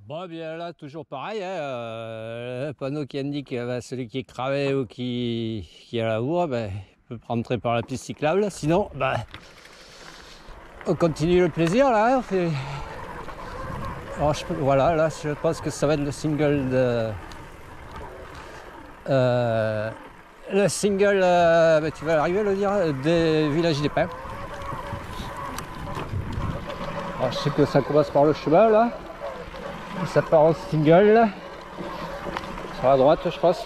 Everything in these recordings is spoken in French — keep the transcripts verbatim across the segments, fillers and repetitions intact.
Bon, bien là, toujours pareil, hein, euh, le panneau qui indique euh, ben, celui qui est cravé ou qui, qui est à la voie, ben, il peut rentrer par la piste cyclable. Sinon, ben, on continue le plaisir là. On fait... Alors, je, voilà, là, je pense que ça va être le single de. Euh, le single, euh, ben, tu vas arriver à le dire, des Villages des Pins. Alors, je sais que ça commence par le chemin là. Ça part en single là. Sur la droite, je pense.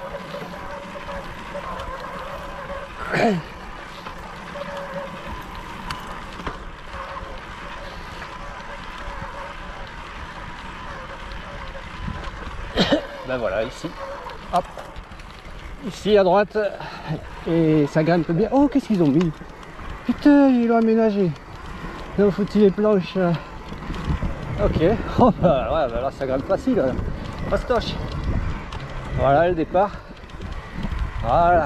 Ben voilà, ici. Hop. Ici à droite. Et ça grimpe bien. Oh, qu'est-ce qu'ils ont mis? Putain, ils l'ont aménagé. Ils ont foutu les planches. Ok. Oh, bah, ouais, bah là, ça grimpe facile. Là. Fastoche. Voilà le départ. Voilà.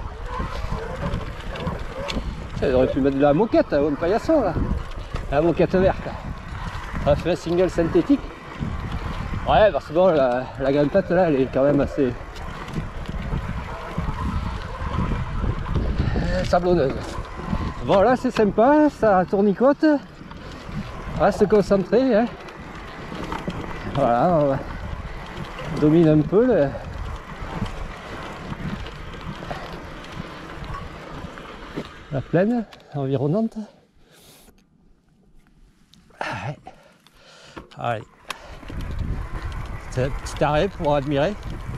Ils auraient pu mettre de la moquette ou une paillasson là. La moquette verte. Ça fait un single synthétique. Ouais, parce que bon, la, la grimpette là, elle est quand même assez euh, sablonneuse. Bon, là c'est sympa, ça tournicote. Reste concentré. Hein. Voilà, on, on domine un peu le. La plaine environnante. Ouais. Allez. C'est un petit arrêt pour admirer.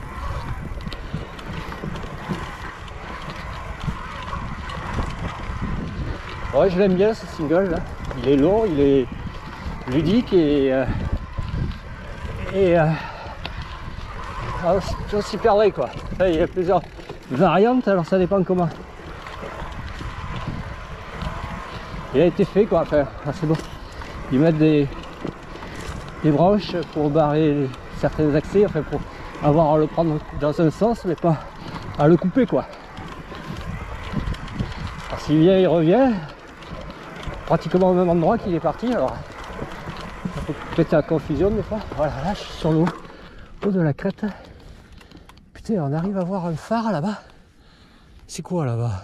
Ouais, je l'aime bien ce single là. Il est long, il est ludique et euh, et euh, on s'y perdrait quoi. Enfin, il y a plusieurs variantes, alors ça dépend comment. Il a été fait quoi, enfin, ah, c'est bon. Ils mettent des, des branches pour barrer certains accès, enfin pour avoir à le prendre dans un sens, mais pas à le couper quoi. Alors s'il vient, il revient, pratiquement au même endroit qu'il est parti, alors ça peut péter la confusion des fois. Voilà, là je suis sur le haut, haut de la crête. Putain, on arrive à voir un phare là-bas. C'est quoi là-bas?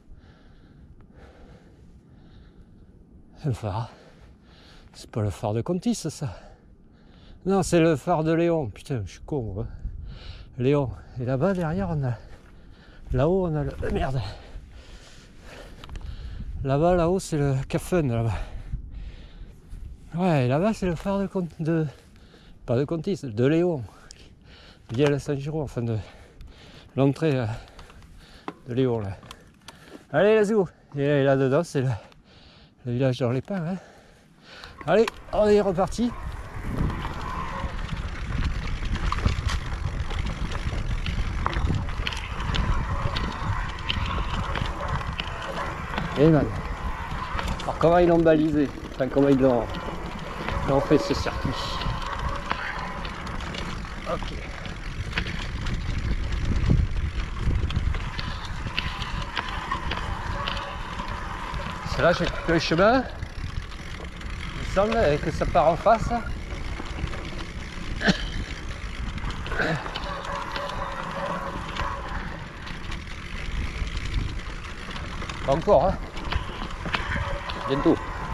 Le phare. C'est pas le phare de Contis ça. Non, c'est le phare de Léon. Putain, je suis con. Hein. Léon. Et là-bas derrière on a. Là-haut on a le. Euh, merde. Là-bas, là-haut c'est le Cafun là-bas. Ouais, là-bas c'est le phare de, de. Pas de Contis, de Léon. Via le Saint-Giraud, enfin de l'entrée de Léon là. Allez, la zoo. Et là-dedans c'est le. Le village dans les pins, hein. Allez, on est reparti. Et man. Alors comment ils l'ont balisé? Enfin comment ils l'ont fait ce circuit? Ok. C'est là j'ai coupé le chemin. Il semble que ça part en face. Pas encore, hein. Bientôt.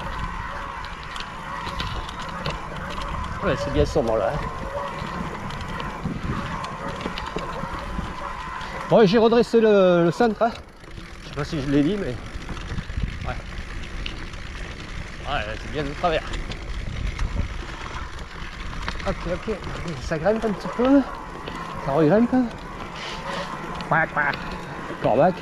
Ouais, c'est bien sombre là. Hein. Bon, j'ai redressé le, le centre. Hein. Je sais pas si je l'ai dit, mais. Ouais. Ouais, c'est bien de travers. Ok, ok. Ça grimpe un petit peu. Ça regrimpe. Quack, quack. Corbac.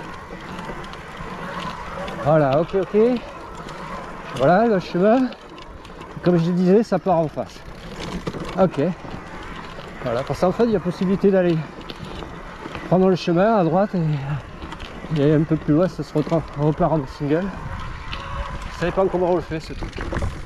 Voilà, ok, ok. Voilà le chemin. Comme je disais, ça part en face. Ok. Voilà, parce qu'en fait, il y a possibilité d'aller prendre le chemin à droite et, et un peu plus loin, ça se repart en single. Ça dépend comment on le fait ce truc.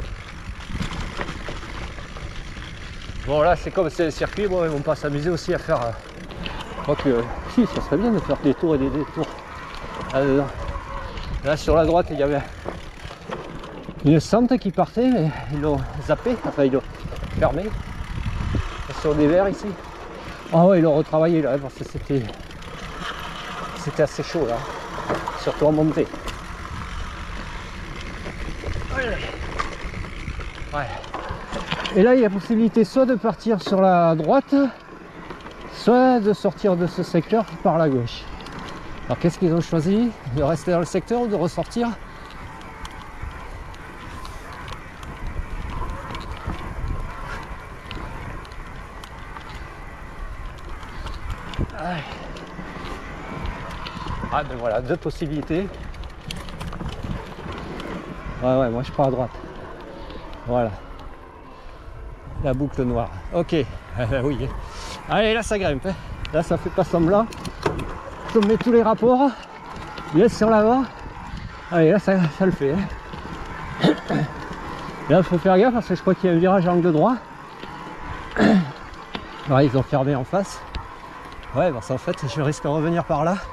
Bon là c'est comme c'est un circuit, bon, ils vont pas s'amuser aussi à faire. Euh, je crois que euh, si ça serait bien de faire des tours et des détours là-dedans. Là sur la droite il y avait une sente qui partait, mais ils l'ont zappé, enfin ils l'ont fermé. Sur des verres ici. Ah ouais, ils l'ont retravaillé là, parce que c'était c'était assez chaud là, surtout en montée. Ouais. Et là il y a possibilité soit de partir sur la droite, soit de sortir de ce secteur par la gauche. Alors qu'est-ce qu'ils ont choisi? De rester dans le secteur ou de ressortir? Ah ben voilà, deux possibilités. Ouais ouais, moi je prends à droite. Voilà. La boucle noire. Ok. Oui. Allez, là ça grimpe. Là ça fait pas semblant. On met tous les rapports. Laisse sur l'avant. Allez, là ça, ça le fait. Hein. Là il faut faire gaffe parce que je crois qu'il y a un virage à angle droit. Ouais, ils ont fermé en face. Ouais, parce qu'en fait je risque de revenir par là.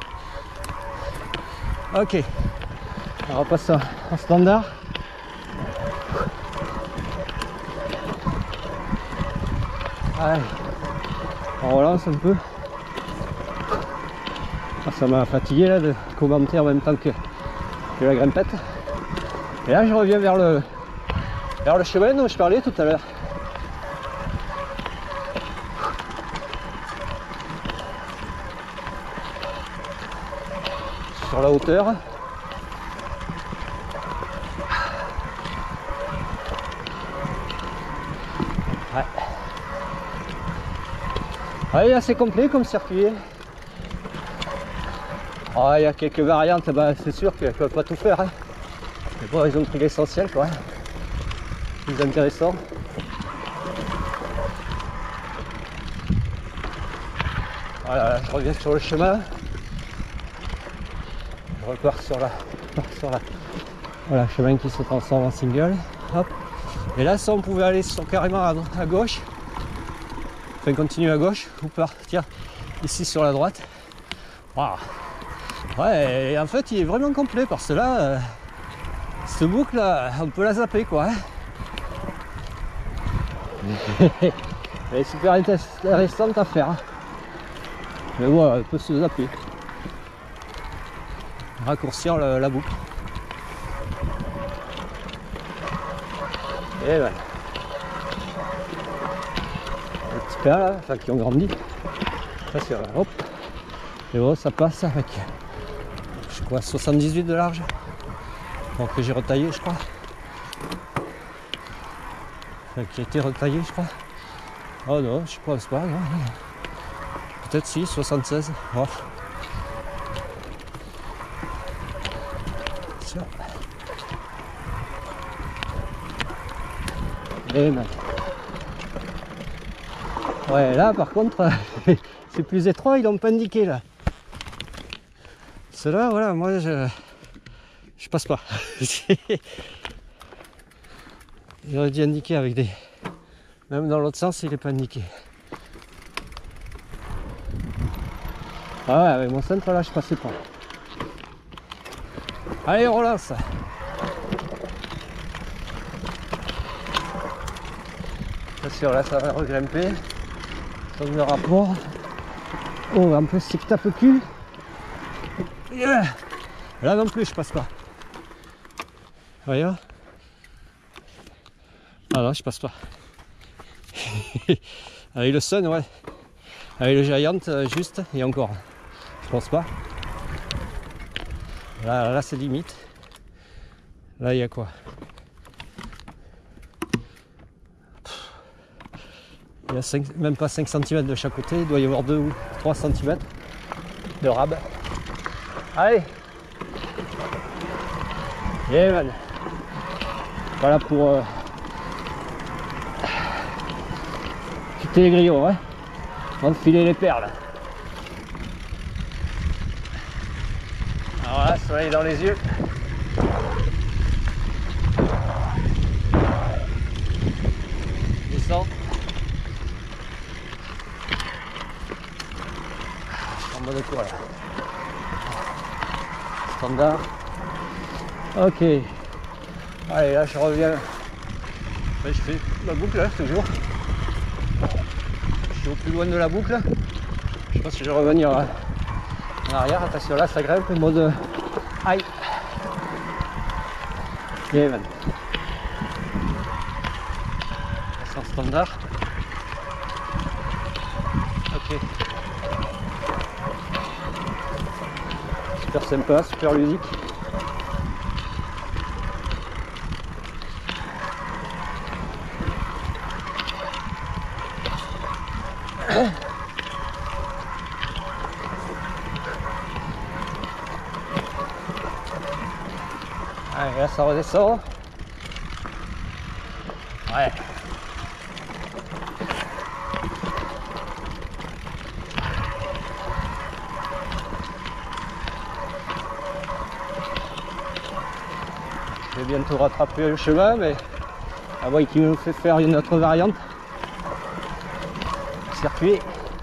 Ok. On repasse en standard. Allez. On relance un peu. Ah, ça m'a fatigué là de commenter en même temps que, que la grimpette. Et là je reviens vers le vers le chemin dont je parlais tout à l'heure. Sur la hauteur. Ouais. Ouais, il est assez complet comme circuit. Oh, il y a quelques variantes, bah, c'est sûr qu'ils ne peuvent pas tout faire. Hein. Mais bon, ils ont pris l'essentiel quoi. Plus intéressant. Voilà, je reviens sur le chemin. Je repars sur la, sur la voilà, chemin qui se transforme en single. Hop. Et là, ça, on pouvait aller sur, carrément à, à gauche. Enfin, continuer à gauche ou partir ici sur la droite. Wow. Ouais, et en fait, il est vraiment complet parce que là, euh, cette boucle, là, on peut la zapper quoi. Hein. Elle est super intéressante à faire. Hein. Mais voilà, elle peut se zapper. Raccourcir le, la boucle. Et voilà. Les petits pins là, enfin qui ont grandi. Ça c'est vrai. Hop. Et bon, ça passe avec, je crois, soixante-dix-huit de large. Donc que j'ai retaillé, je crois. Enfin, qui a été retaillé, je crois. Oh non, je pense pas. Non. Peut-être si, soixante-seize. Oh. Et ben. Ouais, là par contre, c'est plus étroit, ils l'ont pas indiqué là. Cela, voilà, moi je je passe pas. Il aurait dû indiquer avec des. Même dans l'autre sens, il n'est pas indiqué. Ah ouais, avec mon centre là, je passais pas. Allez, on relance. Bien sûr, là ça va regrimper. Comme le rapport. Oh, en plus c'est que tape le cul. Yeah. Là non plus je passe pas. Voyez. Ah non, je passe pas. Avec le Sun, ouais. Avec le Giant, euh, juste, et encore. Je pense pas. Là, là c'est limite. Là, il y a quoi? Il y a cinq, même pas cinq centimètres de chaque côté. Il doit y avoir deux ou trois centimètres de rab. Allez! Yeah, man. Voilà pour euh, quitter les grillons, hein. Enfiler les perles. Alors là, soleil dans les yeux. Descends. Je suis en mode quoi là. Standard. Ok. Allez, là je reviens. Je fais ma boucle là toujours. suis au plus loin de la boucle. Je pense que je vais revenir en arrière. Attention là, ça grimpe, mode aïe. Yeah, man. En standard. Ok. Super sympa, super ludique. Allez, là ça redescend. Ouais. Je vais bientôt rattraper le chemin, mais à moins qu'il nous fait faire une autre variante. Circuit.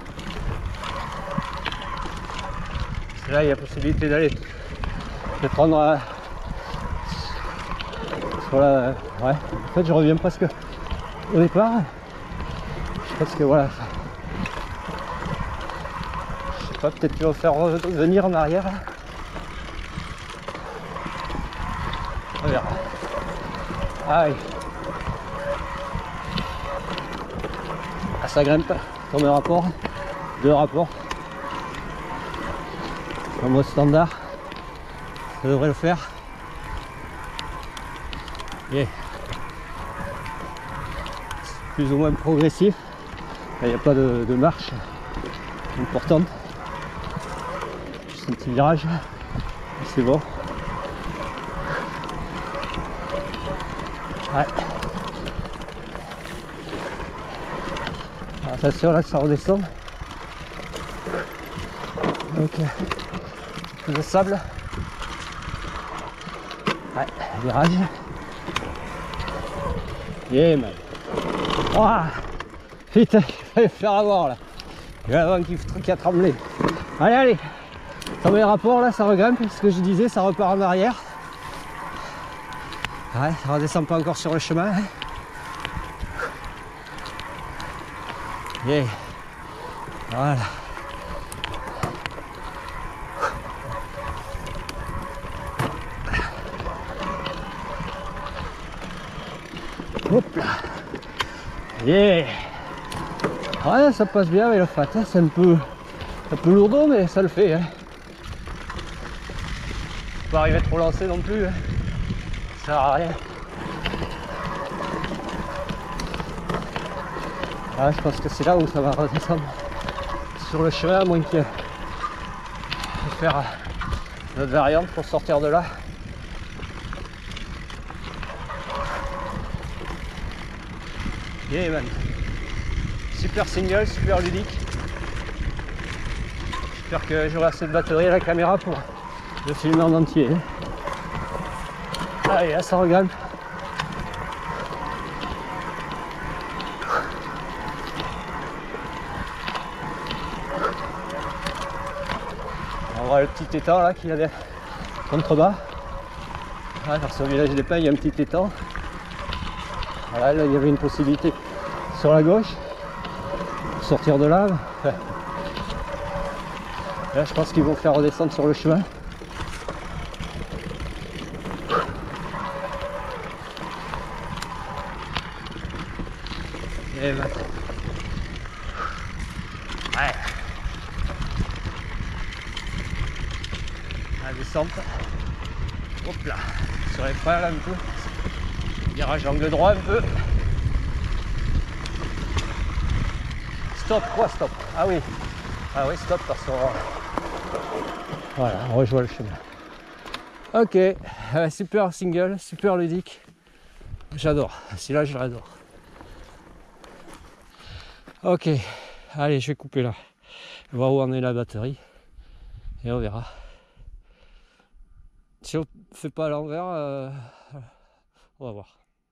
Là, il y a possibilité d'aller de prendre euh, sur la. Ouais, en fait, je reviens presque au départ. Je pense que voilà. Je sais pas, peut-être qu'il va faire revenir en arrière. Là. On verra. Aïe. Ah, ça grimpe. Premier rapport. Deux rapports. En mode standard. Ça devrait le faire. Yeah. Plus ou moins progressif. Il n'y a pas de, de marche importante. Juste un petit virage. C'est bon. Ouais. Attention là, ça redescend. Donc, plus de sable. Ouais, virage. Yeah, man. Oh, putain, il fallait faire avoir là. Il y a l'avant qui, qui a tremblé. Allez, allez. Premier rapport là, ça regrimpe. Ce que je disais, ça repart en arrière. Ouais, ça redescend pas encore sur le chemin. Hein. Yeah. Voilà. Hop là. Yeah. Ouais, ça passe bien avec le fat. Hein. C'est un peu, un peu lourdeau, mais ça le fait. Hein. Faut pas arriver trop lancé non plus. Hein. Ça sert à rien. Ah, je pense que c'est là où ça va redescendre sur le chemin, à moins qu'il y ait faire notre variante pour sortir de là. Yeah, man. Super single, super ludique. J'espère que j'aurai assez de batterie à la caméra pour le filmer en entier. Allez, là ça regrimpe. On voit le petit étang là qui a des contrebas. Ah, vers le village des Pins, il y a un petit étang. Voilà, là il y avait une possibilité sur la gauche pour sortir de là. Là je pense qu'ils vont faire redescendre sur le chemin. Et ben. Ouais. La descente. Hop là. Sur les freins là un peu. Virage angle droit un peu. Stop, quoi stop? Ah oui. Ah oui, stop parce qu'on... Voilà, on rejoint le chemin. Ok, euh, super single, super ludique. J'adore, celui-là je l'adore. Ok, allez, je vais couper là. Voir où en est la batterie. Et on verra. Si on ne fait pas à l'envers, euh, on va voir.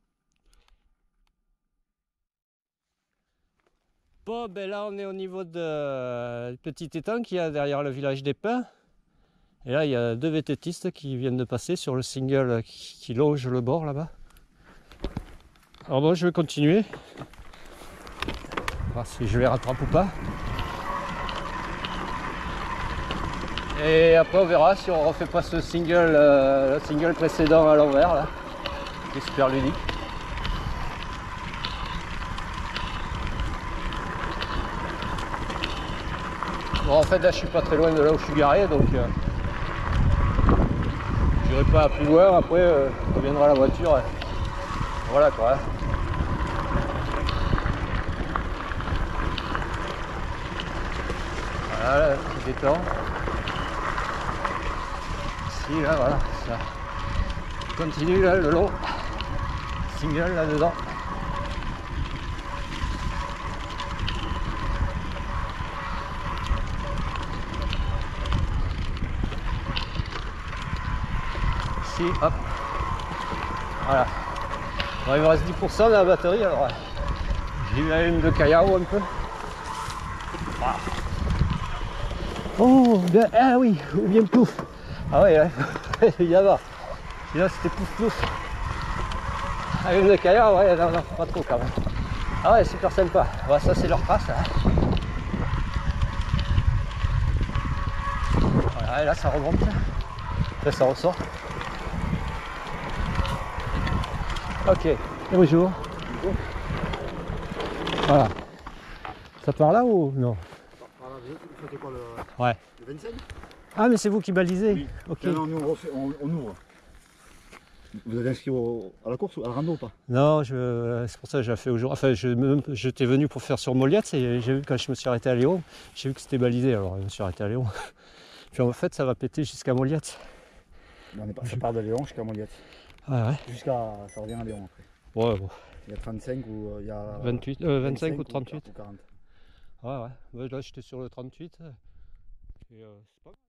Bon, ben là on est au niveau de du petit étang qu'il y a derrière le village des Pins. Et là il y a deux vététistes qui viennent de passer sur le single qui, qui longe le bord là-bas. Alors bon, je vais continuer. voir si je les rattrape ou pas. Et après on verra si on refait pas ce single, euh, le single précédent à l'envers là, qui est super ludique. Bon, en fait là je suis pas très loin de là où je suis garé, donc euh, j'irai pas plus loin. Après euh, on reviendra la voiture. Euh, voilà quoi. Hein. Voilà, petit détend. Ici, là, voilà, ça continue là, le long single là-dedans. Ici, hop. Voilà. Bon, il me reste dix pour cent de la batterie, alors j'ai eu la lune de Callao un peu. Voilà. Oh, bien, ah oui, ou bien pouf. Ah ouais, ouais. Il y a là. Sinon c'était pouf pouf. La lune de Callao, ouais, non, non, pas trop quand même. Ah ouais, super sympa. Ouais, ça c'est leur trace. Hein. Voilà, et là ça remonte. Là ça ressort. Ok, bonjour. Bonjour. Voilà. Ça part là ou non? Par là, c'était quoi le... Ouais. Le vingt-cinq? Ah mais c'est vous qui balisez? Oui. Ok. Non, non, nous on, refait, on, on ouvre. Vous avez inscrit au, à la course ou à la rando ou pas? Non, je, c'est pour ça que j'ai fait aujourd'hui. Enfin, je, j'étais venu pour faire sur Moliette et j'ai vu quand je me suis arrêté à Léon, j'ai vu que c'était balisé, alors je me suis arrêté à Léon. Puis en fait, ça va péter jusqu'à Moliette. On est pas, ça part de Léon jusqu'à Moliette. Ah ouais. Jusqu'à, ça revient à Léon après. Ouais, bon. Il y a trente-cinq ou euh, il y a vingt-huit, euh, vingt-cinq, vingt-cinq ou trente-huit. Ou quarante. Ouais, ouais. Là, j'étais sur le trente-huit. Et, euh, c'est pas...